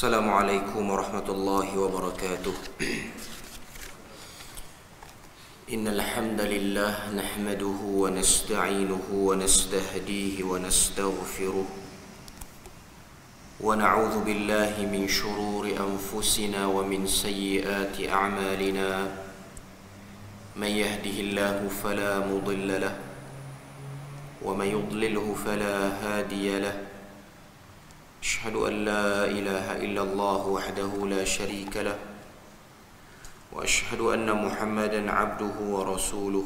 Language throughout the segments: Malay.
Assalamualaikum warahmatullahi wabarakatuh. Innal hamdalillah nahmaduhu wa nasta'inuhu wa nastahdihi wa nastaghfiruh wa na'udzu billahi min shururi anfusina wa min sayyiati a'malina. Man yahdihillahu fala mudilla lahu wa man yudlilhu fala hadiya lahu. أشهد أن لا إله إلا الله وحده لا شريك له وأشهد أن محمدا عبده ورسوله.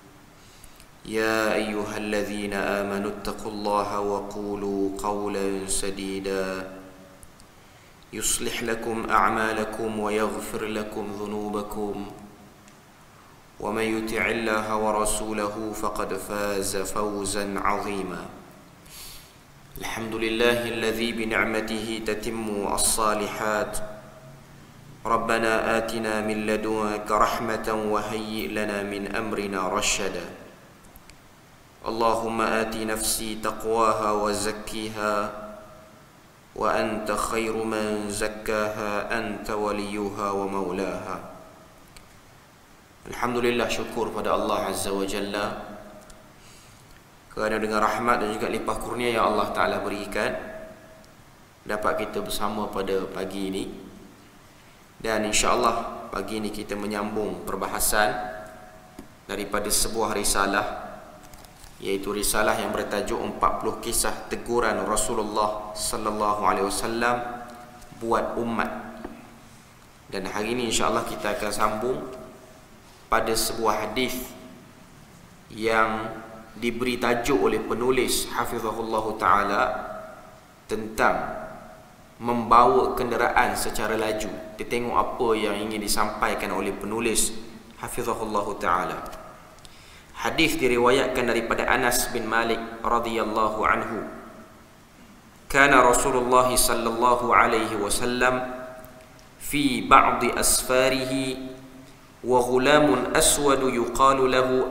يا أيها الذين آمنوا اتقوا الله وقولوا قولا سديدا يصلح لكم أعمالكم ويغفر لكم ذنوبكم ومن يطع الله ورسوله فقد فاز فوزا عظيما. الحمد لله الذي بنعمته تتم الصالحات. ربنا آتنا من لدنك رحمة وهيئ لنا من أمرنا رشدا. اللهم آت نفسي تقواها وزكيها وأنت خير من زكاها أنت وليها ومولاها. الحمد لله, syukur pada Allah Azza wa Jalla kerana dengan rahmat dan juga limpah kurnia yang Allah Ta'ala berikan, dapat kita bersama pada pagi ini. Dan insya-Allah pagi ini kita menyambung perbahasan daripada sebuah risalah, iaitu risalah yang bertajuk 40 kisah teguran Rasulullah sallallahu alaihi wasallam buat umat. Dan hari ini insya-Allah kita akan sambung pada sebuah hadis yang diberi tajuk oleh penulis hafizahullah ta'ala tentang membawa kenderaan secara laju. Kita tengok apa yang ingin disampaikan oleh penulis hafizahullah ta'ala. Hadis diriwayatkan daripada Anas bin Malik radhiyallahu anhu. Kana Rasulullah sallallahu alaihi wasallam fi ba'd asfarihi wa ghulamun aswad yuqalu lahu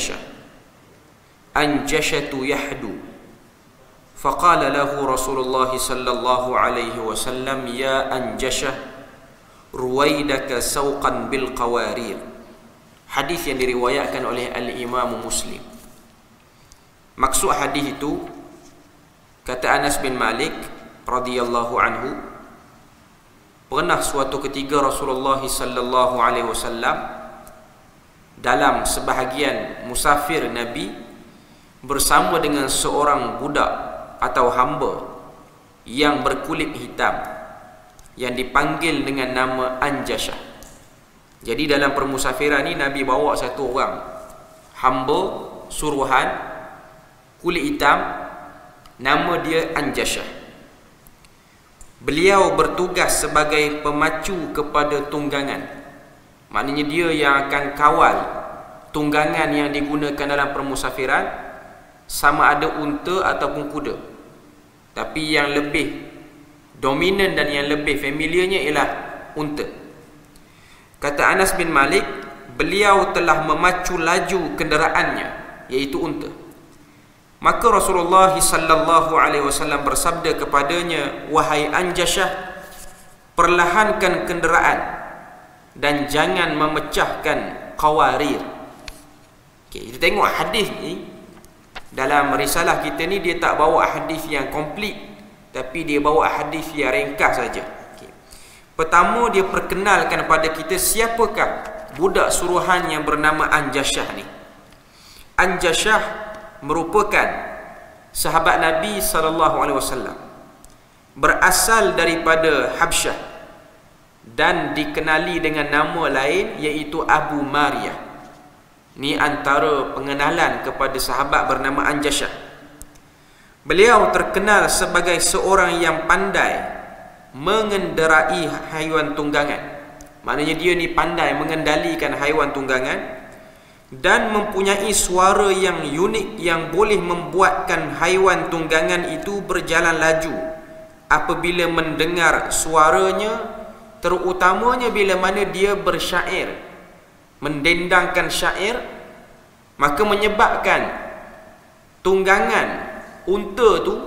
أنجشة يحدو فقال له رسول الله صلى الله عليه وسلم يا أنجشة رويدك سوقا بالقوارير. Hadis yang diriwayatkan oleh Al-Imam Muslim. Maksud hadis itu, kata Anas bin Malik radhiyallahu anhu, pernah suatu ketika Rasulullah sallallahu alaihi wasallam dalam sebahagian musafir Nabi bersama dengan seorang budak atau hamba yang berkulit hitam yang dipanggil dengan nama Anjashah. Jadi dalam permusafiran ni Nabi bawa satu orang hamba suruhan kulit hitam, nama dia Anjashah. Beliau bertugas sebagai pemacu kepada tunggangan. Maknanya dia yang akan kawal tunggangan yang digunakan dalam permusafiran, sama ada unta ataupun kuda. Tapi yang lebih dominan dan yang lebih familiarnya ialah unta. Kata Anas bin Malik, beliau telah memacu laju kenderaannya, iaitu unta. Maka Rasulullah sallallahu alaihi wasallam bersabda kepadanya, wahai Anjashah, perlahankan kenderaan dan jangan memecahkan qawarir. Okey, kita tengok hadis ni. Dalam risalah kita ni dia tak bawa hadis yang komplit, tapi dia bawa hadis yang ringkas saja. Okay. Pertama dia perkenalkan pada kita siapakah budak suruhan yang bernama Anjashah ni. Anjashah merupakan sahabat Nabi sallallahu alaihi wasallam, berasal daripada Habsyah dan dikenali dengan nama lain iaitu Abu Maryah. Ni antara pengenalan kepada sahabat bernama Anjashah. Beliau terkenal sebagai seorang yang pandai mengendarai haiwan tunggangan. Maknanya dia ni pandai mengendalikan haiwan tunggangan dan mempunyai suara yang unik yang boleh membuatkan haiwan tunggangan itu berjalan laju apabila mendengar suaranya, terutamanya bila mana dia bersyair, mendendangkan syair, maka menyebabkan tunggangan unta tu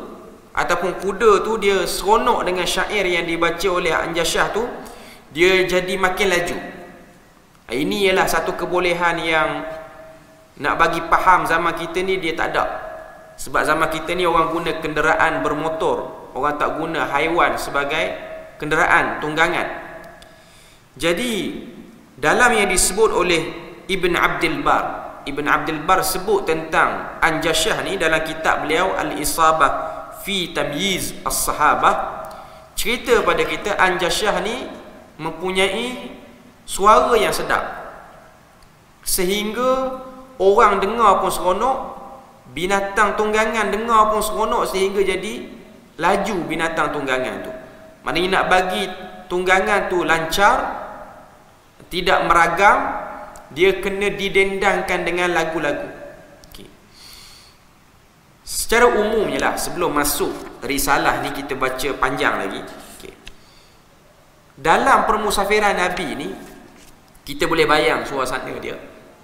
ataupun kuda tu dia seronok dengan syair yang dibaca oleh Anjashah tu, dia jadi makin laju. Ini ialah satu kebolehan yang nak bagi faham zaman kita ni dia tak ada. Sebab zaman kita ni orang guna kenderaan bermotor, orang tak guna haiwan sebagai kenderaan tunggangan. Jadi dalam yang disebut oleh Ibn Abdul Bar, Ibn Abdul Bar sebut tentang Anjashah ni dalam kitab beliau Al-Isabah fi Tamyiz As-Sahabah, cerita pada kita Anjashah ni mempunyai suara yang sedap sehingga orang dengar pun seronok, binatang tunggangan dengar pun seronok, sehingga jadi laju binatang tunggangan tu. Maknanya nak bagi tunggangan tu lancar, tidak meragam, dia kena didendangkan dengan lagu-lagu. Okay. Secara umumnya lah, sebelum masuk risalah ni kita baca panjang lagi. Okay. Dalam permusafiran Nabi ni, kita boleh bayang suasana dia.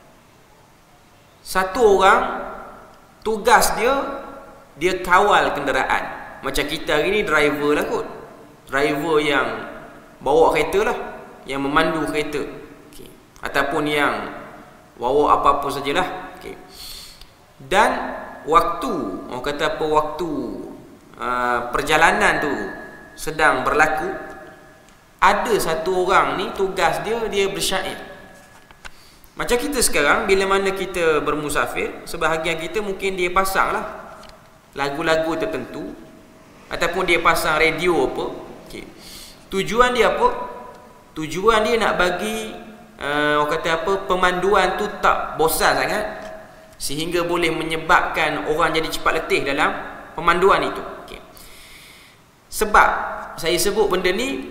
Satu orang, tugas dia kawal kenderaan. Macam kita hari ni driver lah kot. Driver yang bawa kereta lah, yang memandu kereta. Okay. Ataupun yang bawa apa-apa sajalah. Okay. Dan waktu, orang kata apa, waktu perjalanan tu sedang berlaku, ada satu orang ni tugas dia bersyair. Macam kita sekarang, bila mana kita bermusafir, sebahagian kita mungkin dia pasang lah lagu-lagu tertentu, ataupun dia pasang radio apa. Okay. Tujuan dia apa? Tujuan dia nak bagi orang kata apa, pemanduan tu tak bosan sangat, sehingga boleh menyebabkan orang jadi cepat letih dalam pemanduan itu. Okay. Sebab saya sebut benda ni,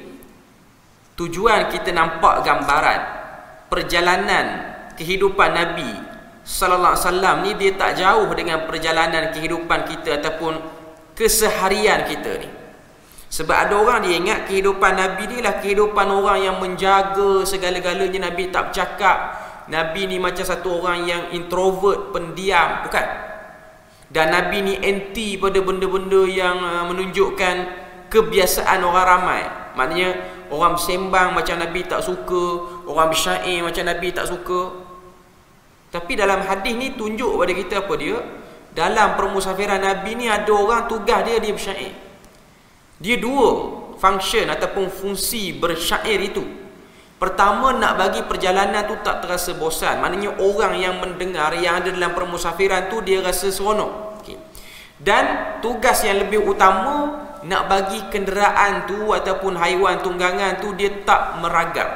tujuan kita nampak gambaran perjalanan kehidupan Nabi sallallahu alaihi wasallam ni dia tak jauh dengan perjalanan kehidupan kita ataupun keseharian kita ni. Sebab ada orang dia ingat kehidupan Nabi ni lah kehidupan orang yang menjaga segala-galanya, Nabi tak bercakap, Nabi ni macam satu orang yang introvert, pendiam. Bukan. Dan Nabi ni anti pada benda-benda yang menunjukkan kebiasaan orang ramai. Maknanya orang bersembang macam Nabi tak suka, orang bersyair macam Nabi tak suka. Tapi dalam hadis ni tunjuk pada kita apa dia? Dalam permusafiran Nabi ni ada orang tugas dia bersyair. Dia dua function ataupun fungsi bersyair itu. Pertama, nak bagi perjalanan tu tak terasa bosan. Maknanya orang yang mendengar, yang ada dalam permusafiran tu, dia rasa seronok. Okay. Dan tugas yang lebih utama, nak bagi kenderaan tu ataupun haiwan tunggangan tu dia tak meragam.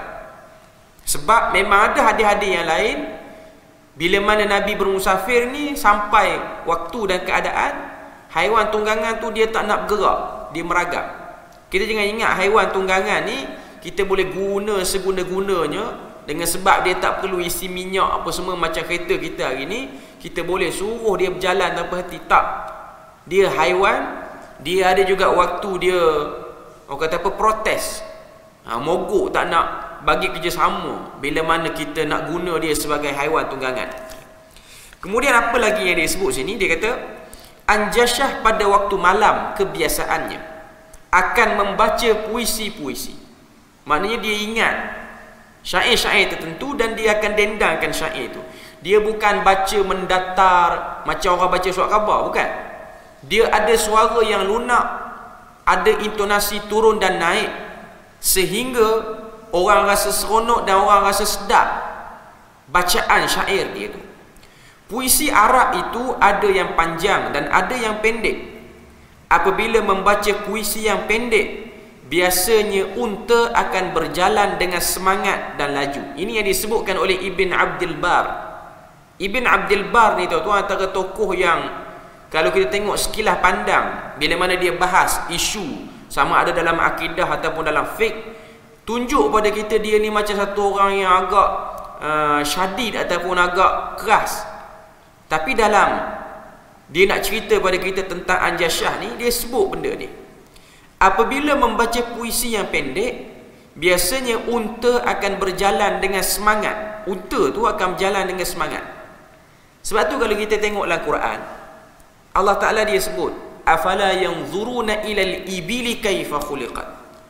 Sebab memang ada hadis-hadis yang lain, bila mana Nabi bermusafir ni, sampai waktu dan keadaan, haiwan tunggangan tu dia tak nak bergerak, dia meragam. Kita jangan ingat haiwan tunggangan ni kita boleh guna seguna-gunanya, dengan sebab dia tak perlu isi minyak apa semua macam kereta kita hari ni, kita boleh suruh dia berjalan tanpa henti. Tak. Dia haiwan, dia ada juga waktu dia, orang kata apa, protes, mogok, tak nak bagi kerjasama bila mana kita nak guna dia sebagai haiwan tunggangan. Kemudian apa lagi yang dia sebut sini? Dia kata Anjashah pada waktu malam kebiasaannya akan membaca puisi-puisi. Maknanya dia ingat syair-syair tertentu dan dia akan dendangkan syair itu. Dia bukan baca mendatar macam orang baca surat khabar, bukan. Dia ada suara yang lunak, ada intonasi turun dan naik, sehingga orang rasa seronok dan orang rasa sedap bacaan syair dia tu. Puisi Arab itu ada yang panjang dan ada yang pendek. Apabila membaca puisi yang pendek, biasanya unta akan berjalan dengan semangat dan laju. Ini yang disebutkan oleh Ibn Abdul Bar. Ibn Abdul Bar ni tuan-tuan antara tokoh yang kalau kita tengok sekilas pandang, bila mana dia bahas isu sama ada dalam akidah ataupun dalam fiqh, tunjuk pada kita dia ni macam satu orang yang agak syadid ataupun agak keras. Tapi dalam dia nak cerita pada kita tentang Anjashah ni, dia sebut benda ni. Apabila membaca puisi yang pendek, biasanya unta akan berjalan dengan semangat. Unta tu akan berjalan dengan semangat. Sebab tu kalau kita tengok dalam Quran, Allah Ta'ala dia sebut afala yanzuruna ilal ibili kaifa khuliqat.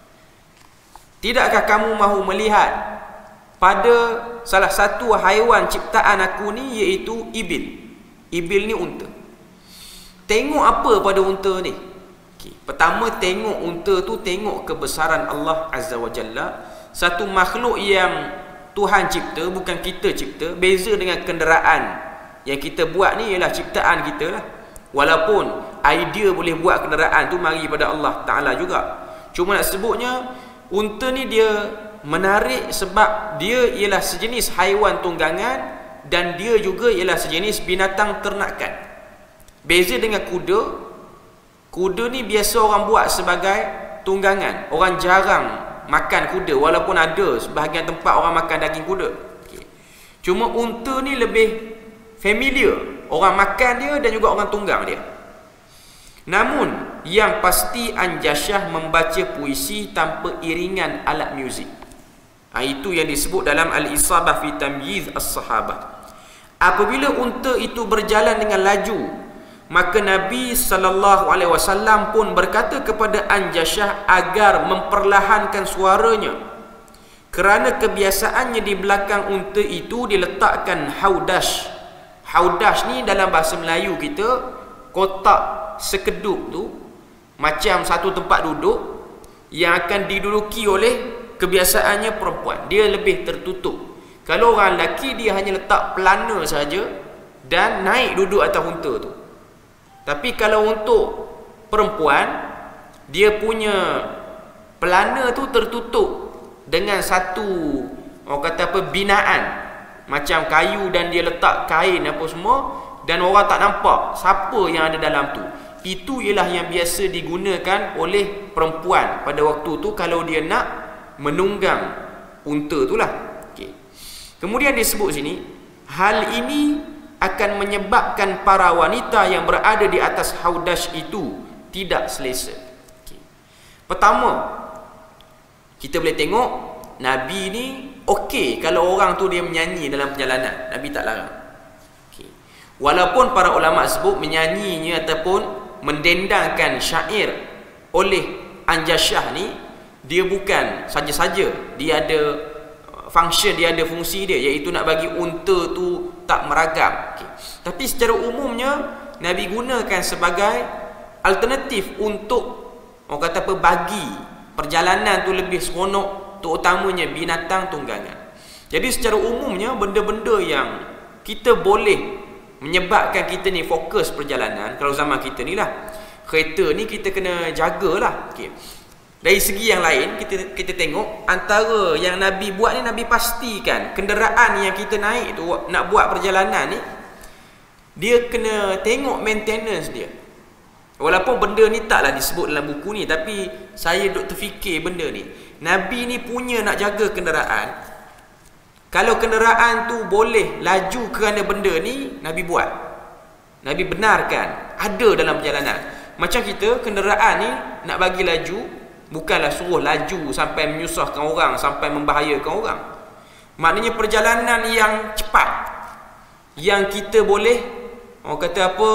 Tidakkah kamu mahu melihat pada salah satu haiwan ciptaan aku ni, iaitu ibil. Ibil ni unta. Tengok apa pada unta ni? Pertama, tengok unta tu, tengok kebesaran Allah Azza wa Jalla. Satu makhluk yang Tuhan cipta, bukan kita cipta. Beza dengan kenderaan yang kita buat ni ialah ciptaan kita lah. Walaupun idea boleh buat kenderaan tu mari pada Allah Ta'ala juga. Cuma nak sebutnya, unta ni dia menarik sebab dia ialah sejenis haiwan tunggangan dan dia juga ialah sejenis binatang ternakan. Beza dengan kuda. Kuda ni biasa orang buat sebagai tunggangan. Orang jarang makan kuda, walaupun ada sebahagian tempat orang makan daging kuda. Cuma unta ni lebih familiar, orang makan dia dan juga orang tunggang dia. Namun yang pasti Anjasyah membaca puisi tanpa iringan alat muzik. Itu yang disebut dalam Al-Isabah fi Tamyiz As-Sahabah. Apabila unta itu berjalan dengan laju, maka Nabi SAW pun berkata kepada Anjasyah agar memperlahankan suaranya, kerana kebiasaannya di belakang unta itu diletakkan haudash. Haudash ni dalam bahasa Melayu kita, kotak sekedup tu, macam satu tempat duduk yang akan diduduki oleh kebiasaannya perempuan. Dia lebih tertutup. Kalau orang lelaki, dia hanya letak pelana saja dan naik duduk atas unta tu. Tapi kalau untuk perempuan, dia punya pelana tu tertutup dengan satu, orang kata apa, binaan macam kayu, dan dia letak kain apa semua, dan orang tak nampak siapa yang ada dalam tu. Itu ialah yang biasa digunakan oleh perempuan pada waktu tu kalau dia nak menunggang unta tu lah. Kemudian disebut sini, hal ini akan menyebabkan para wanita yang berada di atas haudash itu tidak selesa. Pertama, kita boleh tengok Nabi ni okey kalau orang tu dia menyanyi dalam perjalanan. Nabi tak larang. Walaupun para ulama sebut menyanyinya ataupun mendendangkan syair oleh Anjasyah ni, dia bukan saja-saja, dia ada function, dia ada fungsi dia, iaitu nak bagi unta tu tak meragam. Tapi secara umumnya Nabi gunakan sebagai alternatif untuk, orang kata apa, bagi perjalanan tu lebih seronok, terutamanya binatang tunggangan. Jadi secara umumnya benda-benda yang kita boleh menyebabkan kita ni fokus perjalanan, kalau zaman kita ni lah, kereta ni kita kena jagalah. Dari segi yang lain, kita tengok antara yang Nabi buat ni, Nabi pastikan kenderaan yang kita naik tu nak buat perjalanan ni, dia kena tengok maintenance dia. Walaupun benda ni taklah disebut dalam buku ni, tapi saya duk terfikir benda ni. Nabi ni punya nak jaga kenderaan. Kalau kenderaan tu boleh laju kerana benda ni, Nabi buat. Nabi benarkan ada dalam perjalanan. Macam kita, kenderaan ni nak bagi laju, bukanlah suruh laju sampai menyusahkan orang, sampai membahayakan orang. Maknanya perjalanan yang cepat, yang kita boleh, orang kata apa,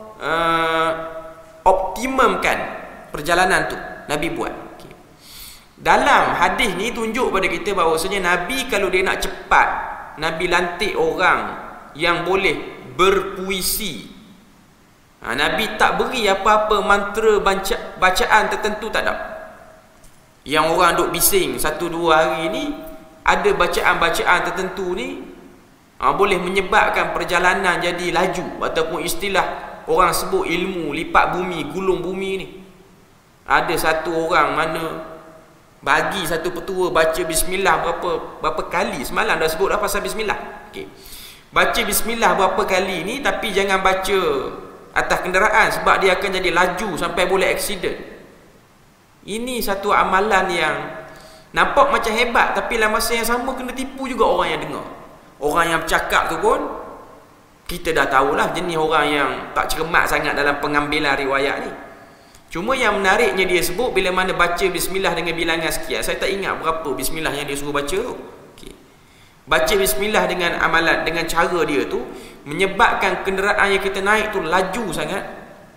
optimumkan perjalanan tu, Nabi buat. Dalam hadis ni tunjuk pada kita bahawasanya Nabi kalau dia nak cepat, Nabi lantik orang yang boleh berpuisi. Nabi tak beri apa-apa mantra bacaan tertentu, tak ada. Yang orang duk bising 1-2 hari ni, ada bacaan-bacaan tertentu ni boleh menyebabkan perjalanan jadi laju, ataupun istilah orang sebut ilmu lipat bumi, gulung bumi ni. Ada satu orang mana bagi satu petua baca bismillah berapa kali. Semalam dah sebut dah pasal bismillah. Baca bismillah berapa kali ni, tapi jangan baca atas kenderaan sebab dia akan jadi laju sampai boleh aksiden. Ini satu amalan yang nampak macam hebat, tapi dalam masa yang sama kena tipu juga orang yang dengar. Orang yang bercakap tu pun kita dah tahulah jenis orang yang tak cermat sangat dalam pengambilan riwayat ni. Cuma yang menariknya dia sebut bila mana baca bismillah dengan bilangan sekian. Saya tak ingat berapa bismillah yang dia suruh baca tu. Baca bismillah dengan amalan, dengan cara dia tu menyebabkan kenderaan yang kita naik tu laju sangat,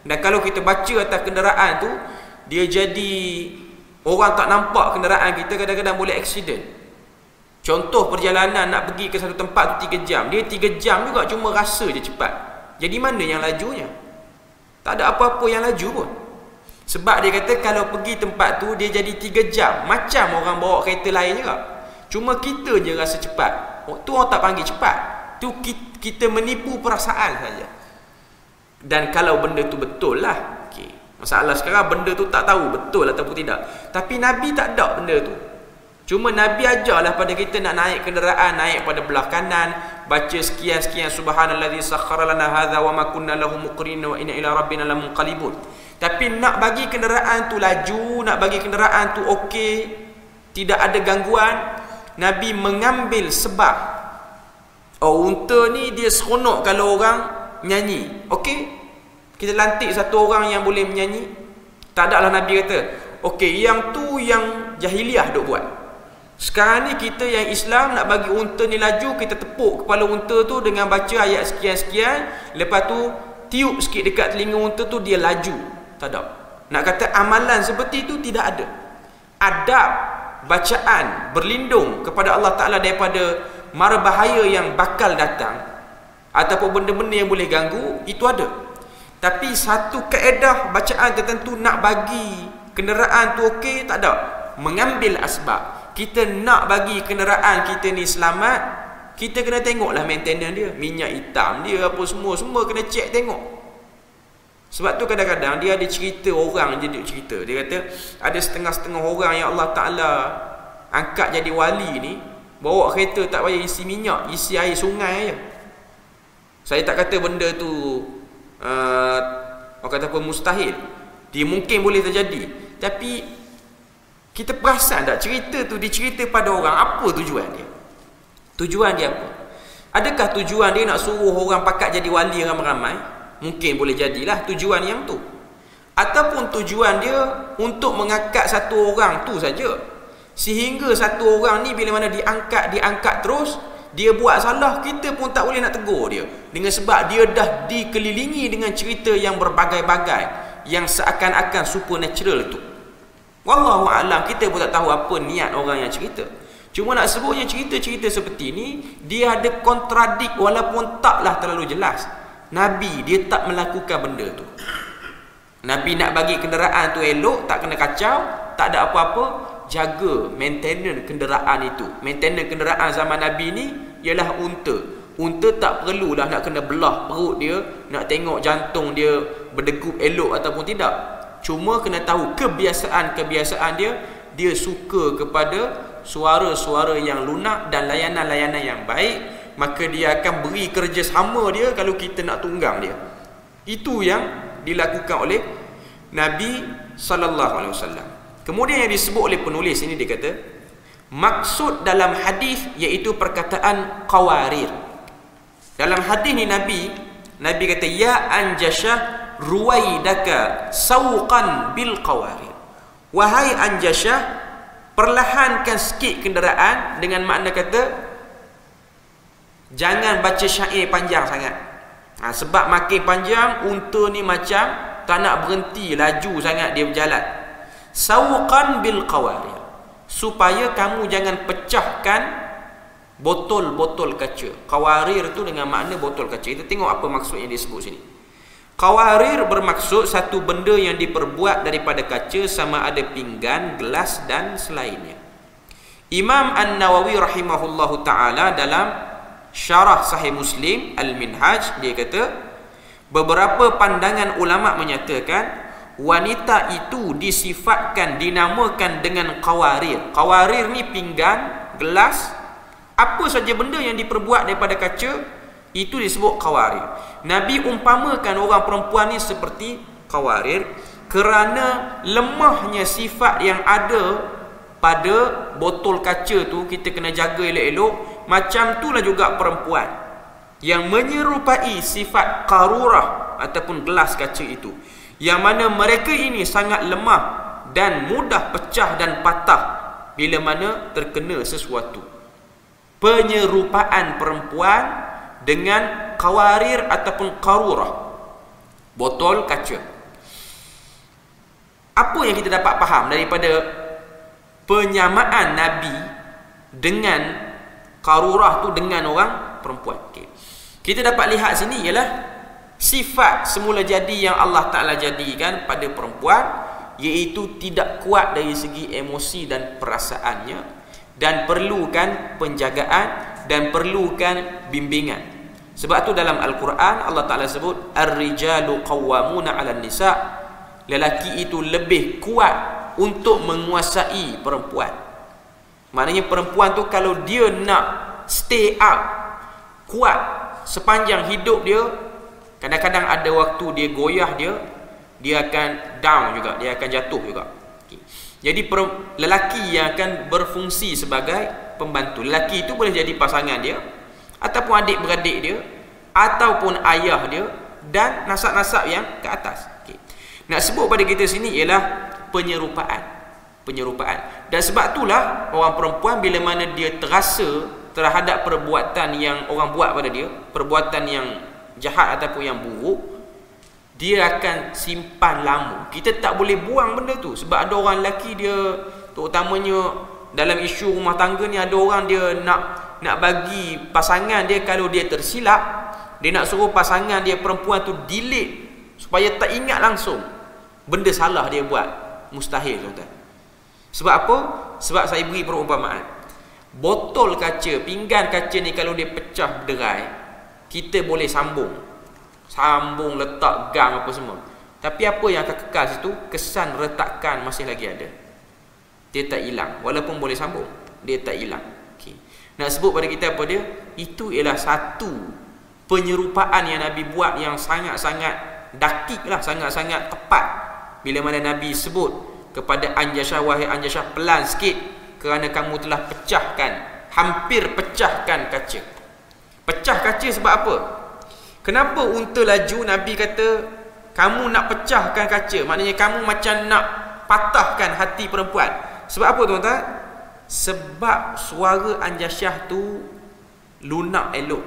Dan kalau kita baca atas kenderaan tu, dia jadi orang tak nampak kenderaan kita, kadang-kadang boleh aksiden. Contoh perjalanan nak pergi ke satu tempat tu 3 jam. Dia 3 jam juga cuma rasa je cepat. Jadi mana yang lajunya? Tak ada apa-apa yang laju pun. Sebab dia kata kalau pergi tempat tu dia jadi 3 jam. Macam orang bawa kereta lain juga. Cuma kita je rasa cepat. Tu orang tak panggil cepat. Tu kita menipu perasaan saja. Dan kalau benda tu betul lah. Okay. Masalah sekarang benda tu tak tahu betul ataupun tidak. Tapi Nabi tak ada benda tu. Cuma Nabi ajarlah pada kita nak naik kenderaan, naik pada belah kanan, baca sekian-sekian subhanallazi sakhkhara lana hadza wa ma kunna lahu muqrinin wa inna ila rabbina lamunqalibun. Tapi nak bagi kenderaan tu laju, nak bagi kenderaan tu okey, tidak ada gangguan, Nabi mengambil sebab. Oh, unta ni dia seronok kalau orang nyanyi. Okey, kita lantik satu orang yang boleh menyanyi. Tak ada lah Nabi kata, okey, yang tu yang jahiliah duk buat. Sekarang ni kita yang Islam nak bagi unta ni laju, kita tepuk kepala unta tu dengan baca ayat sekian-sekian, lepas tu tiup sikit dekat telinga unta tu, dia laju. Tak ada. Nak kata amalan seperti itu tidak ada. Adab bacaan berlindung kepada Allah Ta'ala daripada mara bahaya yang bakal datang ataupun benda-benda yang boleh ganggu, itu ada. Tapi satu kaedah bacaan tertentu nak bagi kenderaan tu okey, tak ada. Mengambil asbab. Kita nak bagi kenderaan kita ni selamat, kita kena tengoklah maintenance dia, minyak hitam dia apa semua kena cek tengok. Sebab tu kadang-kadang dia ada cerita orang je dia cerita. Dia kata ada setengah-setengah orang yang Allah Ta'ala angkat jadi wali ni, bawa kereta tak payah isi minyak, isi air sungai je. Saya tak kata benda tu orang kata apa mustahil. Dia mungkin boleh terjadi. Tapi kita perasan tak cerita tu dicerita pada orang, apa tujuan dia? Tujuan dia apa? Adakah tujuan dia nak suruh orang pakat jadi wali ramai-ramai? Mungkin boleh jadilah tujuan yang tu. Ataupun tujuan dia untuk mengangkat satu orang tu saja. Sehingga satu orang ni bila mana diangkat terus, dia buat salah, kita pun tak boleh nak tegur dia. Dengan sebab dia dah dikelilingi dengan cerita yang berbagai-bagai, yang seakan-akan supernatural tu. Wallahu a'lam, kita pun tak tahu apa niat orang yang cerita. Cuma nak sebutnya cerita-cerita seperti ni, dia ada kontradik walaupun taklah terlalu jelas. Nabi dia tak melakukan benda tu. Nabi nak bagi kenderaan tu elok, tak kena kacau, tak ada apa-apa, jaga maintenance kenderaan itu. Maintenance kenderaan zaman Nabi ni ialah unta. Unta tak perlulah nak kena belah perut dia, nak tengok jantung dia berdegup elok ataupun tidak. Cuma kena tahu kebiasaan dia, dia suka kepada suara-suara yang lunak dan layanan-layanan yang baik, maka dia akan beri kerjasama dia kalau kita nak tunggang dia. Itu yang dilakukan oleh Nabi sallallahu alaihi wasallam. Kemudian yang disebut oleh penulis ini, dia kata maksud dalam hadis iaitu perkataan qawarir. Dalam hadis ni Nabi kata ya anjashah ruwaidaka sawqan bil qawarir. Wahai anjashah, perlahankan sikit kenderaan, dengan makna kata jangan baca syair panjang sangat. Sebab makin panjang unta ni macam tak nak berhenti, laju sangat dia berjalan. Sawqan bil qawarir, supaya kamu jangan pecahkan botol-botol kaca. Qawarir tu dengan makna botol kaca. Kita tengok apa maksud yang disebut sini. Qawarir bermaksud satu benda yang diperbuat daripada kaca, sama ada pinggan, gelas dan selainnya. Imam An-Nawawi rahimahullahu ta'ala dalam syarah Sahih Muslim Al-Minhaj, dia kata beberapa pandangan ulama menyatakan wanita itu disifatkan, dinamakan dengan qawarir. Qawarir ni pinggan, gelas, apa saja benda yang diperbuat daripada kaca, itu disebut qawarir. Nabi umpamakan orang perempuan ni seperti qawarir kerana lemahnya sifat yang ada pada botol kaca tu, kita kena jaga elok-elok. Macam itulah juga perempuan yang menyerupai sifat qarurah ataupun gelas kaca itu, yang mana mereka ini sangat lemah dan mudah pecah dan patah bila mana terkena sesuatu. Penyerupaan perempuan dengan qawarir ataupun qarurah, botol kaca. Apa yang kita dapat faham daripada penyamaan Nabi dengan Qarurah tu dengan orang perempuan? Okay. Kita dapat lihat sini ialah sifat semula jadi yang Allah Ta'ala jadikan pada perempuan, iaitu tidak kuat dari segi emosi dan perasaannya, dan perlukan penjagaan dan perlukan bimbingan. Sebab tu dalam Al-Quran Allah Ta'ala sebut ar-rijalu qawwamuna 'alan nisa', lelaki itu lebih kuat untuk menguasai perempuan. Maknanya perempuan tu kalau dia nak stay up kuat sepanjang hidup dia, kadang-kadang ada waktu dia goyah, dia akan down juga, dia akan jatuh juga. Okay. Jadi lelaki yang akan berfungsi sebagai pembantu. Lelaki itu boleh jadi pasangan dia, ataupun adik-beradik dia, ataupun ayah dia, dan nasab-nasab yang ke atas. Okay. Nak sebut pada kita sini ialah penyerupaan. Dan sebab itulah orang perempuan bila mana dia terasa terhadap perbuatan yang orang buat pada dia, perbuatan yang jahat ataupun yang buruk, dia akan simpan lama. Kita tak boleh buang benda tu. Sebab ada orang lelaki dia, terutamanya dalam isu rumah tangga ni, ada orang dia nak bagi pasangan dia, kalau dia tersilap, dia nak suruh pasangan dia perempuan tu delete supaya tak ingat langsung benda salah dia buat. Mustahil, tuan-tuan. Sebab apa? Sebab saya beri perumpamaan. Botol kaca, pinggan kaca ni kalau dia pecah berderai, kita boleh sambung letak gam apa semua, tapi apa yang akan kekal situ? Kesan retakan masih lagi ada, dia tak hilang. Walaupun boleh sambung, dia tak hilang. Okay. Nak sebut pada kita apa dia? Itu ialah satu penyerupaan yang Nabi buat yang sangat-sangat dakik lah, sangat-sangat tepat. Bila mana Nabi sebut kepada Anjasyah, wahai Anjasyah, pelan sikit, kerana kamu telah hampir pecahkan kaca. Pecah kaca sebab apa? Kenapa unta laju? Nabi kata kamu nak pecahkan kaca, maknanya kamu macam nak patahkan hati perempuan. Sebab apa, tuan-tuan? Sebab suara Anjasyah tu lunak elok.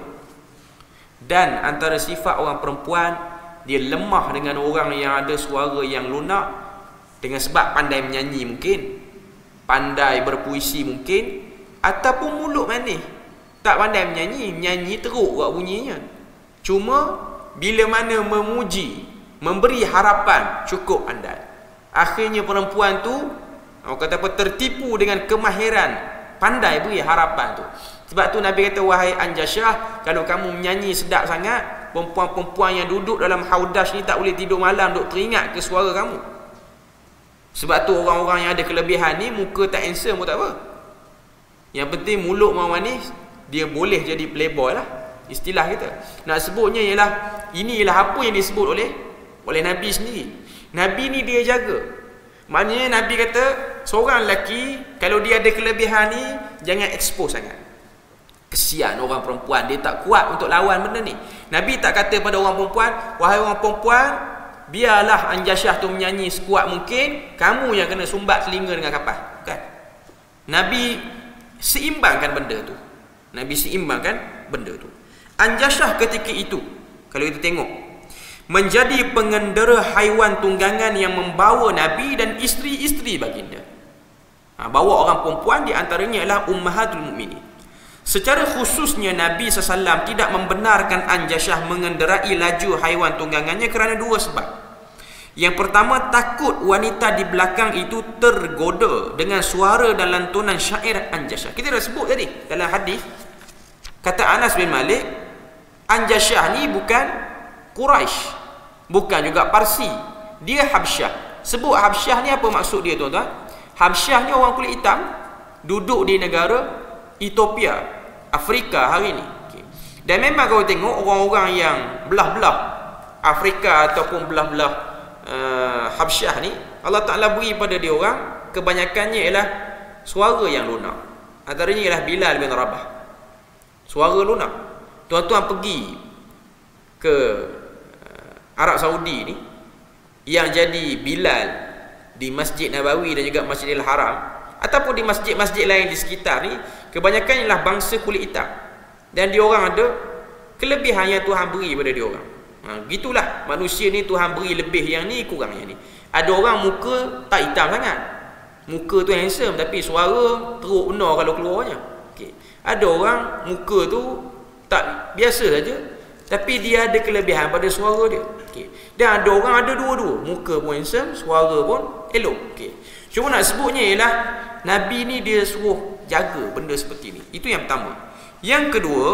Dan antara sifat orang perempuan, dia lemah dengan orang yang ada suara yang lunak, dengan sebab pandai menyanyi mungkin, pandai berpuisi mungkin, ataupun mulut manis. Tak pandai menyanyi teruk kat bunyinya. Cuma bila mana memuji, memberi harapan, cukup andai. Akhirnya perempuan tu, orang kata apa, tertipu dengan kemahiran, pandai beri harapan tu. Sebab tu Nabi kata, wahai Anjasyah, kalau kamu menyanyi sedap sangat, perempuan-perempuan yang duduk dalam haudash ni tak boleh tidur malam, duk teringat ke suara kamu. Sebab tu orang-orang yang ada kelebihan ni, muka tak handsome pun tak apa, yang penting mulut mau manis, dia boleh jadi playboy lah, istilah kita. Nak sebutnya ialah, ini ialah apa yang disebut oleh Nabi sendiri. Nabi ni dia jaga. Maknanya Nabi kata, seorang lelaki kalau dia ada kelebihan ni, jangan expose sangat. Kesian orang perempuan, dia tak kuat untuk lawan benda ni. Nabi tak kata pada orang perempuan, wahai orang perempuan, biarlah Anjasyah tu menyanyi sekuat mungkin, kamu yang kena sumbat telinga dengan kapas. Kan? Nabi seimbangkan benda tu. Anjasyah ketika itu, kalau kita tengok, menjadi pengendera haiwan tunggangan yang membawa Nabi dan isteri-isteri baginda. Bawa orang perempuan, di antaranya ialah Ummahatul Mukminin. Secara khususnya Nabi SAW tidak membenarkan Anjasyah mengenderai laju haiwan tunggangannya kerana dua sebab. Yang pertama, takut wanita di belakang itu tergoda dengan suara dan lantunan syair Anjasyah. Kita dah sebut tadi dalam hadis, kata Anas bin Malik, Anjasyah ni bukan Quraisy, bukan juga Parsi, dia Habsyah. Sebut Habsyah ni apa maksud dia, tuan-tuan? Habsyah ni orang kulit hitam, duduk di negara Ethiopia, Afrika hari ni. Okay. Dan memang kalau tengok orang-orang yang belah-belah Afrika ataupun belah-belah Habsyah ni, Allah Ta'ala beri pada dia orang, kebanyakannya ialah suara yang lunak. Antaranya ialah Bilal bin Rabah, suara lunak. Tuan-tuan pergi ke Arab Saudi ni, yang jadi Bilal di Masjid Nabawi dan juga Masjidil Haram, ataupun di masjid-masjid lain di sekitar ni, kebanyakan ialah bangsa kulit hitam. Dan dia orang ada kelebihan yang Tuhan beri pada dia orang. Gitulah manusia ni, Tuhan beri lebih yang ni, kurang yang ni. Ada orang muka tak hitam sangat, muka tu handsome tapi suara teruk benar kalau keluarnya. Okey. Ada orang muka tu tak biasa saja tapi dia ada kelebihan pada suara dia. Okey. Dan ada orang ada dua-dua, muka pun handsome, suara pun elok. Okey. Cuma nak sebutnya ialah Nabi ni dia suruh jaga benda seperti ni. Itu yang pertama. Yang kedua,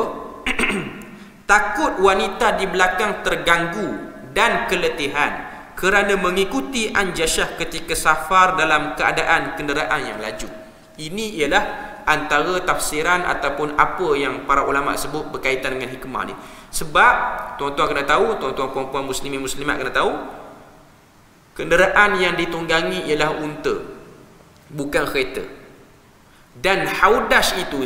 takut wanita di belakang terganggu dan keletihan kerana mengikuti anjasyah ketika safar dalam keadaan kenderaan yang laju. Ini ialah antara tafsiran ataupun apa yang para ulama sebut berkaitan dengan hikmah ni. Sebab tuan-tuan kena tahu, tuan-tuan puan-puan muslimin muslimat kena tahu, kenderaan yang ditunggangi ialah unta, bukan kereta. Dan haudash itu,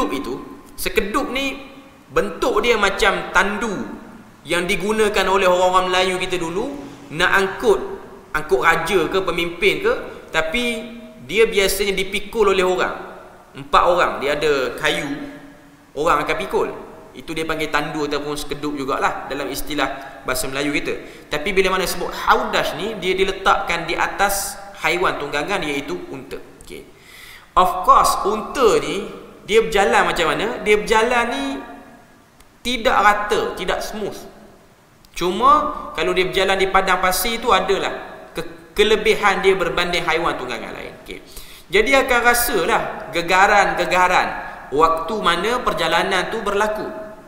sekedup ni bentuk dia macam tandu yang digunakan oleh orang-orang Melayu kita dulu nak angkut raja ke pemimpin ke, tapi dia biasanya dipikul oleh orang. 4 orang, dia ada kayu, orang akan pikul. Itu dia panggil tandu ataupun sekedup jugalah dalam istilah bahasa Melayu kita. Tapi bila mana sebut haudash ni, dia diletakkan di atas haiwan tunggangan iaitu unta. Okay. Of course, unta ni dia berjalan macam mana? Dia berjalan ni tidak rata, tidak smooth. Cuma kalau dia berjalan di padang pasir tu adalah kelebihan dia berbanding haiwan tunggangan lain. Okay. Jadi akan rasalah gegaran-gegaran waktu mana perjalanan tu berlaku,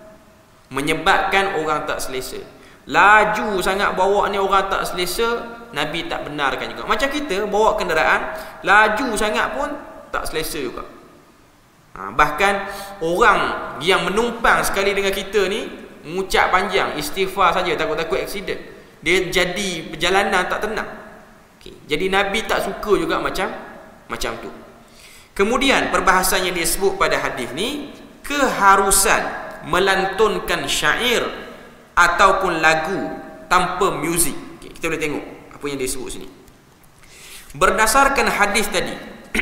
menyebabkan orang tak selesa. Laju sangat bawa ni orang tak selesa, Nabi tak benarkan juga. Macam kita bawa kenderaan laju sangat pun tak selesa juga. Bahkan orang yang menumpang sekali dengan kita ni mengucap panjang istighfar saja, takut-takut aksiden, dia jadi perjalanan tak tenang. Okay. Jadi Nabi tak suka juga macam tu. Kemudian perbahasan yang disebut pada hadis ni, keharusan melantunkan syair ataupun lagu tanpa muzik. Okay, kita boleh tengok apa yang disebut sini. Berdasarkan hadis tadi,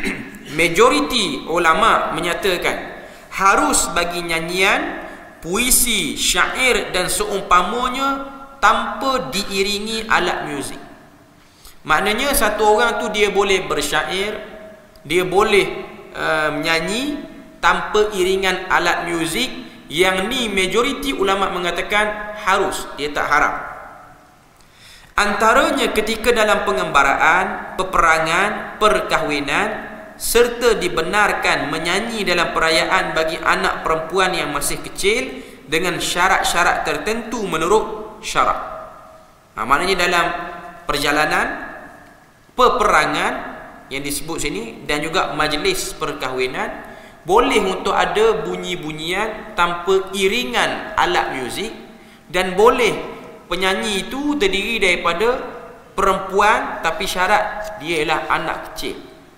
majoriti ulama menyatakan harus bagi nyanyian, puisi, syair dan seumpamanya tanpa diiringi alat muzik. Maknanya satu orang tu dia boleh bersyair, dia boleh menyanyi tanpa iringan alat muzik. Yang ni majoriti ulama mengatakan harus, dia tak haram. Antaranya ketika dalam pengembaraan, peperangan, perkahwinan, serta dibenarkan menyanyi dalam perayaan bagi anak perempuan yang masih kecil dengan syarat-syarat tertentu menurut syarak. Maknanya dalam perjalanan, peperangan yang disebut sini dan juga majlis perkahwinan boleh untuk ada bunyi-bunyian tanpa iringan alat muzik, dan boleh penyanyi itu terdiri daripada perempuan tapi syarat dia ialah anak kecil,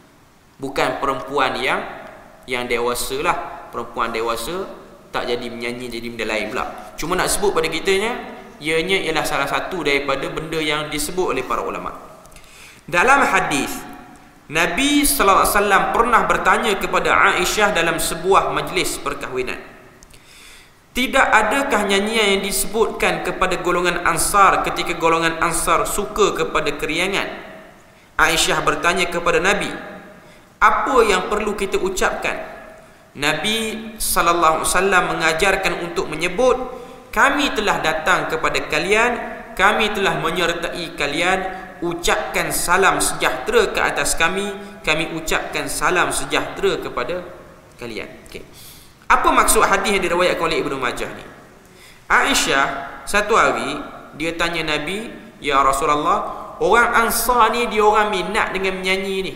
bukan perempuan yang dewasa lah. Perempuan dewasa tak jadi menyanyi, jadi benda lain pula. Cuma nak sebut pada kitanya, ianya ialah salah satu daripada benda yang disebut oleh para ulama. Dalam hadis, Nabi SAW pernah bertanya kepada Aisyah dalam sebuah majlis perkahwinan, tidak adakah nyanyian yang disebutkan kepada golongan Ansar ketika golongan Ansar suka kepada keriangan? Aisyah bertanya kepada Nabi, apa yang perlu kita ucapkan? Nabi SAW mengajarkan untuk menyebut, kami telah datang kepada kalian, kami telah menyertai kalian, ucapkan salam sejahtera ke atas kami, kami ucapkan salam sejahtera kepada kalian. Okay. Apa maksud hadis yang diriwayatkan oleh Ibnu Majah ni? Aisyah satu hari dia tanya Nabi, ya Rasulullah, orang Ansar ni dia orang minat dengan menyanyi ni,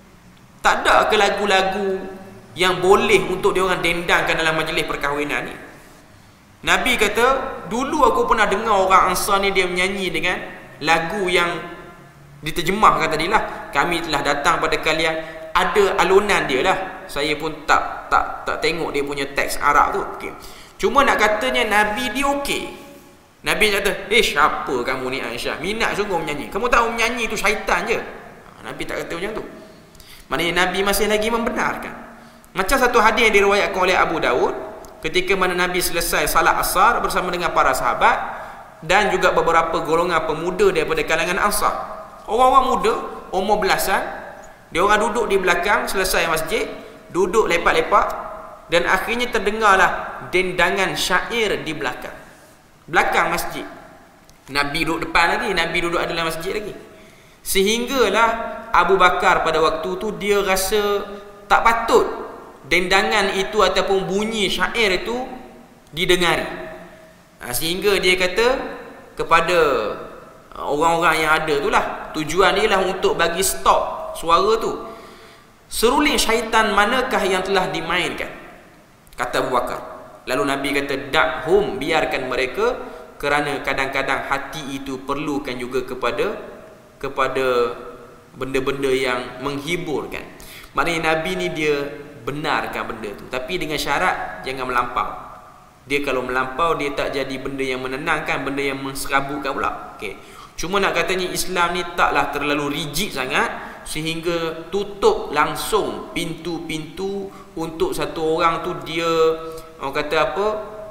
tak ada ke lagu-lagu yang boleh untuk dia orang dendangkan dalam majlis perkahwinan ni? Nabi kata, dulu aku pernah dengar orang Ansar ni dia menyanyi dengan lagu yang diterjemahkan tadilah, kami telah datang pada kalian, ada alunan dia lah. Saya pun tak tengok dia punya teks Arab tu. Okay. Cuma nak katanya Nabi dia okey. Nabi kata, siapa kamu ni Aisyah, minat sungguh menyanyi, kamu tahu menyanyi tu syaitan je. Nabi tak kata macam tu. Maknanya Nabi masih lagi membenarkan. Macam satu hadis yang diriwayatkan oleh Abu Daud, ketika mana Nabi selesai salat asar bersama dengan para sahabat dan juga beberapa golongan pemuda daripada kalangan Ansar. Orang-orang muda, umur belasan, dia orang duduk di belakang selesai masjid, duduk lepak-lepak, dan akhirnya terdengarlah dendangan syair di belakang masjid. Nabi duduk depan lagi, Nabi duduk dalam masjid lagi. Sehinggalah Abu Bakar pada waktu tu dia rasa tak patut dendangan itu ataupun bunyi syair itu didengari. Sehingga dia kata kepada orang-orang yang ada tu lah, tujuan dia lah untuk bagi stop suara tu. Seruling syaitan manakah yang telah dimainkan? Kata Abu Bakar. Lalu Nabi kata, dakhum, biarkan mereka, kerana kadang-kadang hati itu perlukan juga kepada benda-benda yang menghiburkan. Maknanya Nabi ni dia benarkan benda tu, tapi dengan syarat jangan melampau. Dia kalau melampau, dia tak jadi benda yang menenangkan, benda yang menserabutkan pula. Okey. Cuma nak katanya Islam ni taklah terlalu rigid sangat sehingga tutup langsung pintu-pintu untuk satu orang tu dia orang kata apa,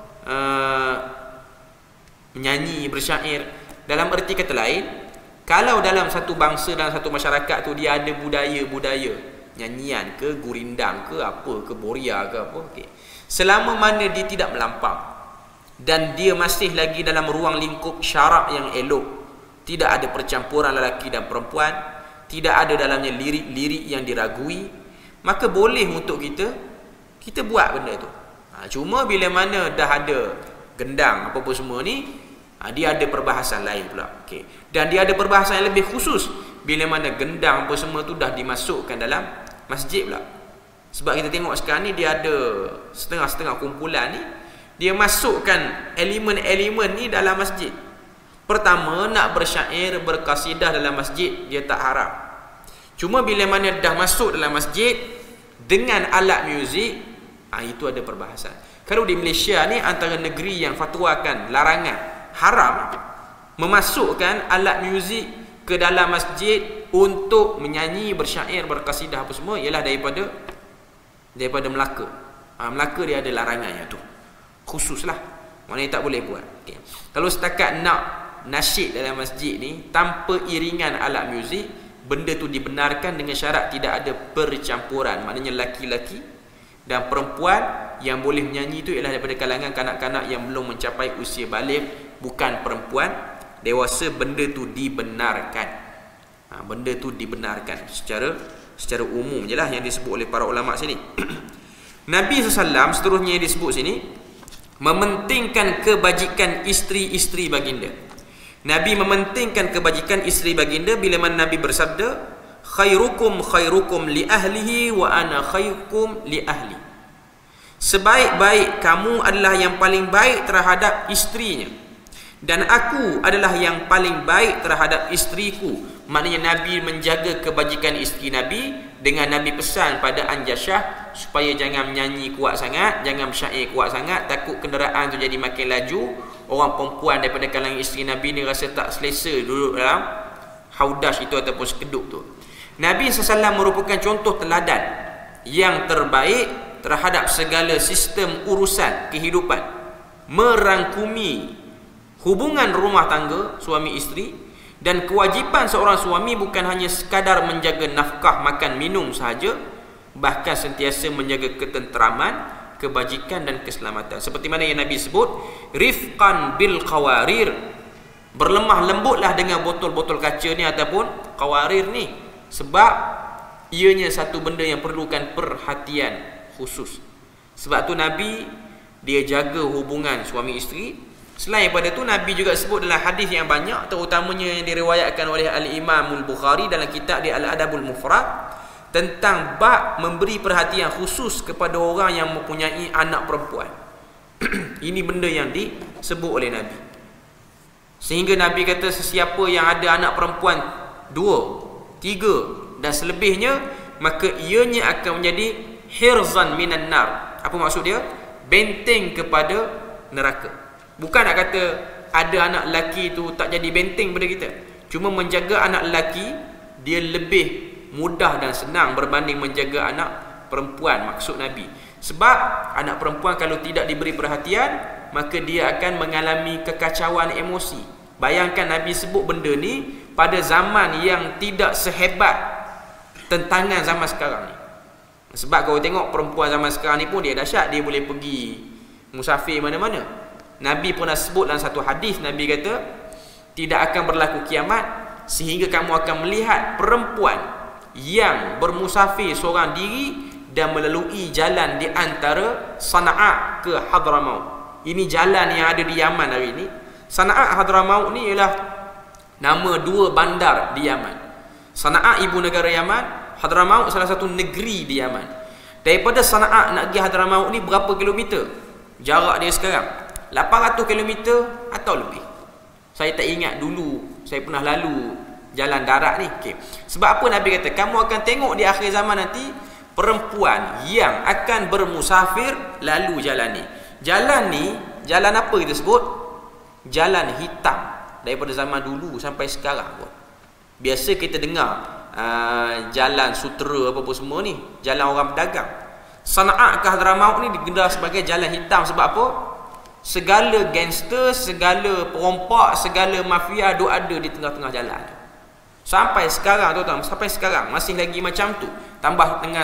menyanyi, bersyair. Dalam erti kata lain, kalau dalam satu bangsa, dalam satu masyarakat tu dia ada budaya-budaya, nyanyian ke, gurindam ke, apa ke, boria ke apa, okey, selama mana dia tidak melampau dan dia masih lagi dalam ruang lingkup syarak yang elok, tidak ada percampuran lelaki dan perempuan, tidak ada dalamnya lirik-lirik yang diragui, maka boleh untuk kita buat benda tu. Cuma bila mana dah ada gendang apa-apa semua ni, dia ada perbahasan lain pula. Okay. Dan dia ada perbahasan yang lebih khusus bila mana gendang apa semua tu dah dimasukkan dalam masjid pula. Sebab kita tengok sekarang ni dia ada setengah-setengah kumpulan ni, dia masukkan elemen-elemen ni dalam masjid. Pertama, nak bersyair, berkasidah dalam masjid dia tak haram. Cuma bila mana dah masuk dalam masjid dengan alat muzik, itu ada perbahasan. Kalau di Malaysia ni antara negeri yang fatwakan larangan, haram memasukkan alat muzik ke dalam masjid untuk menyanyi, bersyair, berkasidah apa semua, ialah daripada Melaka. Melaka dia ada larangannya tu, khususlah, maknanya tak boleh buat. Okay. Kalau setakat nak nasyid dalam masjid ni tanpa iringan alat muzik, benda tu dibenarkan dengan syarat tidak ada percampuran. Maknanya laki-laki dan perempuan yang boleh menyanyi itu ialah daripada kalangan kanak-kanak yang belum mencapai usia baligh, bukan perempuan dewasa. Benda tu dibenarkan. Benda tu dibenarkan secara umum je lah yang disebut oleh para ulama sini. Nabi SAW seterusnya yang disebut sini mementingkan kebajikan isteri-isteri baginda. Nabi mementingkan kebajikan isteri baginda bila mana Nabi bersabda, khairukum khairukum li ahlihi wa ana khairukum li ahli. Sebaik-baik kamu adalah yang paling baik terhadap isterinya, dan aku adalah yang paling baik terhadap isteriku. Maknanya Nabi menjaga kebajikan isteri Nabi dengan Nabi pesan pada Anjasyah supaya jangan menyanyi kuat sangat, jangan bersyair kuat sangat, takut kenderaan tu jadi makin laju. Orang perempuan daripada kalangan isteri Nabi ni rasa tak selesa duduk dalam haudash itu ataupun sekeduk tu. Nabi SAW merupakan contoh teladan yang terbaik terhadap segala sistem urusan kehidupan, merangkumi hubungan rumah tangga suami isteri, dan kewajipan seorang suami bukan hanya sekadar menjaga nafkah makan minum sahaja, bahkan sentiasa menjaga ketenteraman, kebajikan dan keselamatan. Seperti mana yang Nabi sebut, rifqan bil qawarir, berlemah lembutlah dengan botol-botol kaca ni ataupun qawarir ni, sebab ianya satu benda yang perlukan perhatian khusus. Sebab tu Nabi dia jaga hubungan suami isteri. Selain daripada tu, Nabi juga sebut dalam hadis yang banyak, terutamanya yang diriwayatkan oleh Al-Imam Al-Bukhari dalam kitab dia Al-Adabul Mufrad, tentang bab memberi perhatian khusus kepada orang yang mempunyai anak perempuan. Ini benda yang disebut oleh Nabi. Sehingga Nabi kata sesiapa yang ada anak perempuan 2, 3 dan selebihnya, maka ianya akan menjadi hirzan minan nar. Apa maksud dia? Benteng kepada neraka. Bukan nak kata ada anak lelaki tu tak jadi benteng pada kita. Cuma menjaga anak lelaki dia lebih mudah dan senang berbanding menjaga anak perempuan, maksud Nabi. Sebab anak perempuan kalau tidak diberi perhatian, maka dia akan mengalami kekacauan emosi. Bayangkan Nabi sebut benda ni pada zaman yang tidak sehebat tentangan zaman sekarang ni. Sebab kau tengok perempuan zaman sekarang ni pun dia dahsyat, dia boleh pergi musafir mana-mana. Nabi pernah sebut dalam satu hadis, Nabi kata tidak akan berlaku kiamat sehingga kamu akan melihat perempuan yang bermusafir seorang diri dan melalui jalan di antara Sana'a ke Hadramaut. Ini jalan yang ada di Yaman hari ini. Sana'a Hadramaut ni ialah nama dua bandar di Yaman. Sana'a ibu negara Yaman, Hadramaut salah satu negeri di Yaman. Daripada Sana'a nak pergi Hadramaut ni berapa kilometer? Jarak dia sekarang 800 kilometer atau lebih. Saya tak ingat dulu saya pernah lalu jalan darat ni. Okay. Sebab apa Nabi kata kamu akan tengok di akhir zaman nanti perempuan yang akan bermusafir lalu jalan ni. Jalan ni, jalan apa kita sebut? Jalan hitam daripada zaman dulu sampai sekarang pun. Biasa kita dengar jalan sutera apa-apa semua ni, jalan orang pedagang. Sana'a ke Hadramaut ni digelar sebagai jalan hitam sebab apa? Segala gangster, segala perompak, segala mafia ada di tengah-tengah jalan. Sampai sekarang tuan-tuan, sampai sekarang masih lagi macam tu. Tambah dengan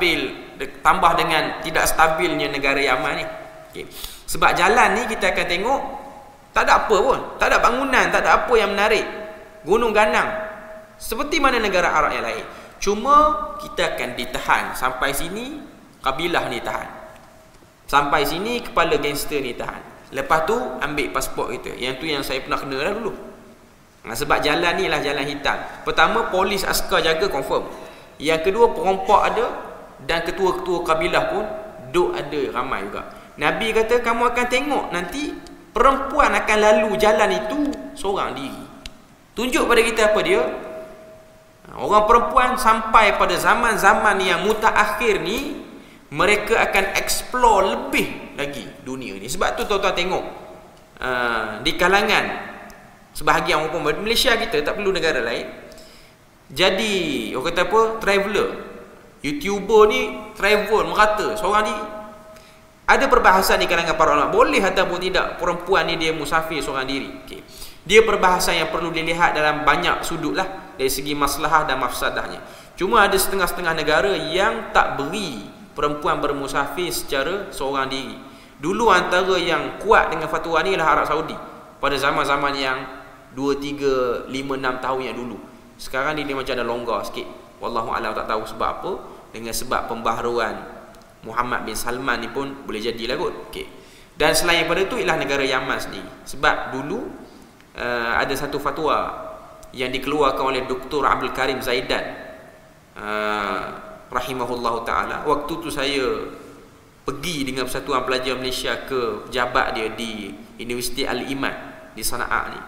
tidak stabilnya negara Yaman ni. Okay. Sebab jalan ni kita akan tengok tak ada apa pun, tak ada bangunan, tak ada apa yang menarik. Gunung ganang seperti mana negara Arab yang lain. Cuma kita akan ditahan sampai sini, kabilah ni tahan. Sampai sini kepala gangster ni tahan. Lepas tu ambil pasport kita. Yang tu yang saya pernah kena dah dulu. Sebab jalan ni lah jalan hitam. Pertama polis askar jaga confirm. Yang kedua perompak ada dan ketua-ketua kabilah pun duk ada ramai juga. Nabi kata kamu akan tengok nanti perempuan akan lalu jalan itu seorang diri. Tunjuk pada kita apa dia? Orang perempuan sampai pada zaman-zaman yang mutaakhir ni mereka akan explore lebih lagi dunia ni. Sebab tu tuan-tuan tengok di kalangan sebahagian orang Malaysia kita, tak perlu negara lain, jadi orang kata apa, traveller, YouTuber ni travel merata seorang ni. Ada perbahasan di kalangan para ulama, boleh ataupun tidak perempuan ni dia musafir seorang diri. Okay. Dia perbahasan yang perlu dilihat dalam banyak sudut lah, dari segi maslahah dan mafsadahnya. Cuma ada setengah-setengah negara yang tak beri perempuan bermusafir secara seorang diri. Dulu antara yang kuat dengan fatwa ni ialah Arab Saudi pada zaman-zaman yang 2, 3, 5, 6 tahun yang dulu. Sekarang ni dia macam ada longgar sikit. Wallahualam, tak tahu sebab apa. Dengan sebab pembaharuan Muhammad bin Salman ni pun boleh jadilah kot. Okay. Dan selain daripada tu ialah negara Yaman sendiri. Sebab dulu ada satu fatwa yang dikeluarkan oleh Dr. Abdul Karim Zaidan rahimahullahu ta'ala. Waktu tu saya pergi dengan Persatuan Pelajar Malaysia ke pejabat dia di Universiti Al-Iman di Sana'a ni.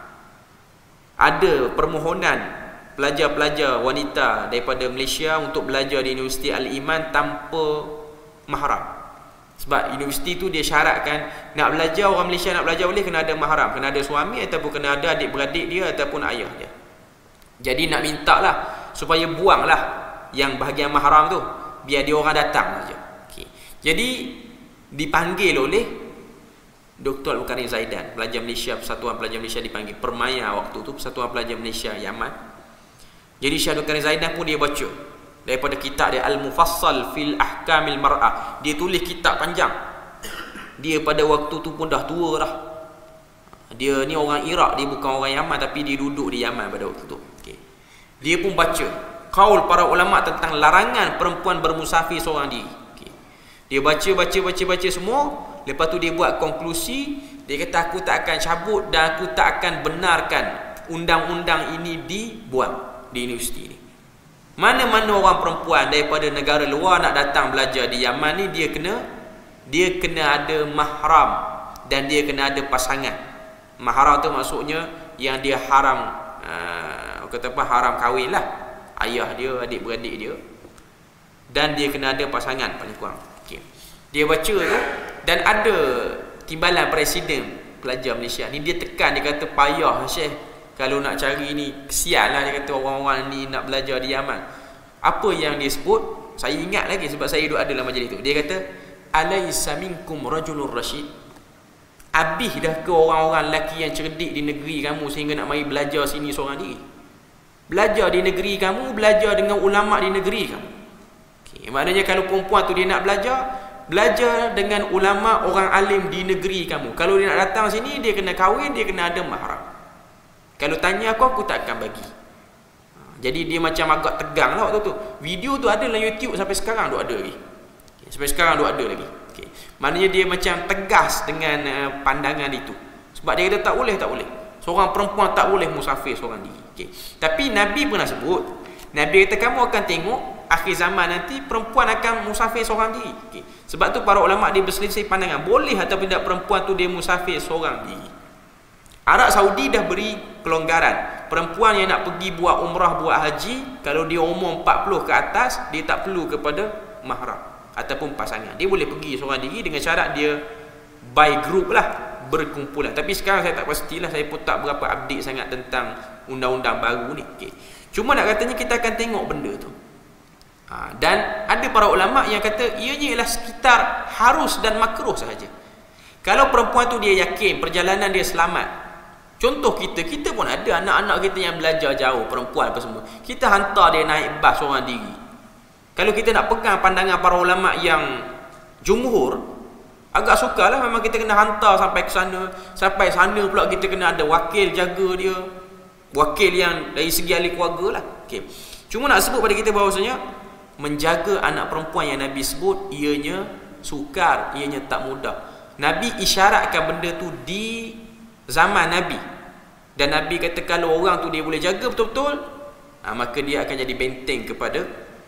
Ada permohonan pelajar-pelajar wanita daripada Malaysia untuk belajar di Universiti Al-Iman tanpa mahram. Sebab universiti tu dia syaratkan nak belajar, orang Malaysia nak belajar boleh kena ada mahram, kena ada suami ataupun kena ada adik-beradik dia ataupun ayah dia. Jadi nak minta lah supaya buanglah yang bahagian mahram tu, biar dia orang datang saja. Okay. Jadi dipanggil oleh Dr. Abdul Karim Zaidan, pelajar Malaysia, Persatuan Pelajar Malaysia dipanggil, Permaya waktu tu, Persatuan Pelajar Malaysia Yaman. Jadi Syekh Abdul Karim Zaidan pun dia baca daripada kitab dia Al-Mufassal fil Ahkamil Mar'ah. Dia tulis kitab panjang. Dia pada waktu tu pun dah tua dah. Dia ni orang Iraq, dia bukan orang Yaman, tapi dia duduk di Yaman pada waktu tu. Okay. Dia pun baca kaul para ulama tentang larangan perempuan bermusafir seorang diri. Okay. Dia baca semua. Lepas tu dia buat konklusi. Dia kata aku tak akan cabut dan aku tak akan benarkan undang-undang ini dibuat di universiti ini. Mana-mana orang perempuan daripada negara luar nak datang belajar di Yaman ni, dia kena ada mahram dan dia kena ada pasangan. Mahram tu maksudnya yang dia haram, kata apa, haram kahwin lah, ayah dia, adik-beradik dia, dan dia kena ada pasangan paling kurang. Okay. Dia baca tu, dan ada timbalan Presiden Pelajar Malaysia ni, dia tekan, dia kata payah Syekh kalau nak cari ni, kesian lah, dia kata orang-orang ni nak belajar di Yaman. Apa yang dia sebut, saya ingat lagi sebab saya duduk ada dalam majlis tu. Dia kata, alaysa minkum rajulur rasyid, habis dah ke orang-orang lelaki yang cerdik di negeri kamu sehingga nak mari belajar sini seorang diri? Belajar di negeri kamu, belajar dengan ulama di negeri kamu. Okay. Maknanya kalau perempuan tu dia nak belajar, belajar dengan ulama orang alim di negeri kamu. Kalau dia nak datang sini, dia kena kahwin, dia kena ada mahram. Kalau tanya aku tak akan bagi. Jadi dia macam agak tegang lah waktu tu. Video tu ada dalam YouTube sampai sekarang tu ada lagi. Okay. Sampai sekarang tu ada lagi. Okay. Maknanya dia macam tegas dengan pandangan itu. Sebab dia kata tak boleh, tak boleh. Seorang perempuan tak boleh musafir seorang diri. Okay. Tapi Nabi pernah sebut, Nabi kata kamu akan tengok akhir zaman nanti perempuan akan musafir seorang diri. Okay. Sebab tu para ulama dia berselisih pandangan, boleh atau tidak perempuan tu dia musafir seorang diri. Arab Saudi dah beri kelonggaran. Perempuan yang nak pergi buat umrah, buat haji, kalau dia umur 40 ke atas, dia tak perlu kepada mahram ataupun pasangan. Dia boleh pergi seorang diri dengan syarat dia by group lah, berkumpulan. Tapi sekarang saya tak pastilah, saya pun tak berapa update sangat tentang undang-undang baru ni. Okay. Cuma nak katanya kita akan tengok benda tu. Dan ada para ulama yang kata ianya ialah sekitar harus dan makruh sahaja. Kalau perempuan tu dia yakin perjalanan dia selamat. Contoh kita pun ada anak-anak kita yang belajar jauh, perempuan apa semua. Kita hantar dia naik bas seorang diri. Kalau kita nak pegang pandangan para ulama yang jumhur, agak sukarlah, memang kita kena hantar sampai ke sana. Sampai sana pula kita kena ada wakil jaga dia. Wakil yang dari segi ahli keluarga lah. Okay. Cuma nak sebut pada kita bahawasanya menjaga anak perempuan yang Nabi sebut, ianya sukar, ianya tak mudah. Nabi isyaratkan benda tu di zaman Nabi. Dan Nabi kata kalau orang tu dia boleh jaga betul-betul, maka dia akan jadi benteng kepada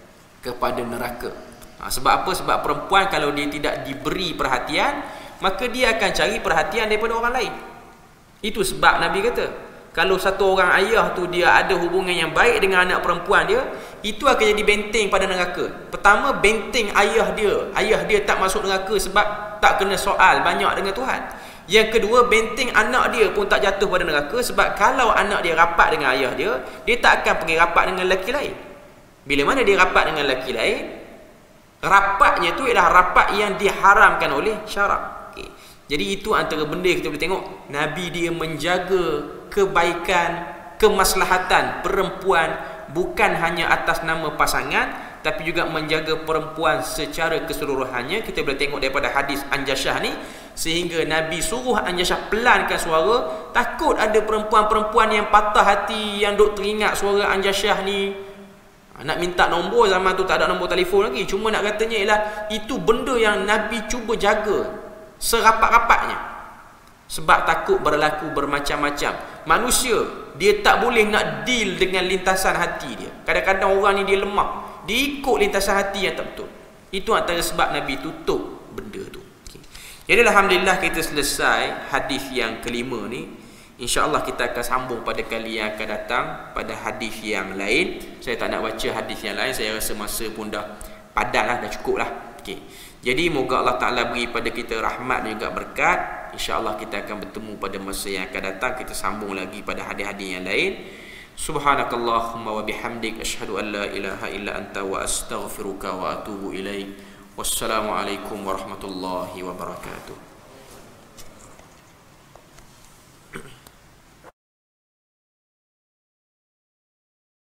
neraka. Sebab apa? Sebab perempuan kalau dia tidak diberi perhatian, maka dia akan cari perhatian daripada orang lain. Itu sebab Nabi kata, kalau satu orang ayah tu dia ada hubungan yang baik dengan anak perempuan dia, itu akan jadi benteng pada neraka. Pertama, benteng ayah dia. Ayah dia tak masuk neraka sebab tak kena soal banyak dengan Tuhan. Yang kedua, benteng anak dia pun tak jatuh pada neraka sebab kalau anak dia rapat dengan ayah dia, dia tak akan pergi rapat dengan lelaki lain. Bila mana dia rapat dengan lelaki lain, rapatnya tu ialah rapat yang diharamkan oleh syarak. Okay. Jadi itu antara benda yang kita boleh tengok. Nabi dia menjaga kebaikan, kemaslahatan perempuan bukan hanya atas nama pasangan, tapi juga menjaga perempuan secara keseluruhannya. Kita boleh tengok daripada hadis Anjasyah ni, sehingga Nabi suruh Anjasyah pelankan suara. Takut ada perempuan-perempuan yang patah hati, yang duk teringat suara Anjasyah ni, nak minta nombor. Zaman tu tak ada nombor telefon lagi. Cuma nak katanya ialah itu benda yang Nabi cuba jaga serapat-rapatnya. Sebab takut berlaku bermacam-macam. Manusia dia tak boleh nak deal dengan lintasan hati dia. Kadang-kadang orang ni dia lemah, dia ikut lintasan hati yang tak betul. Itu antara sebab Nabi tutup benda tu. Okay. Jadi alhamdulillah kita selesai hadis yang kelima ni. InsyaAllah kita akan sambung pada kali yang akan datang pada hadis yang lain. Saya tak nak baca hadis yang lain, saya rasa masa pun dah padat lah, dah cukup lah. Okay. Jadi moga Allah Ta'ala beri pada kita rahmat dan juga berkat. InsyaAllah kita akan bertemu pada masa yang akan datang. Kita sambung lagi pada hadis-hadis yang lain. Subhanakallahumma wa bihamdik, asyhadu an la ilaha illa anta wa astaghfiruka wa atubu ilaik. Wassalamualaikum warahmatullahi wabarakatuh.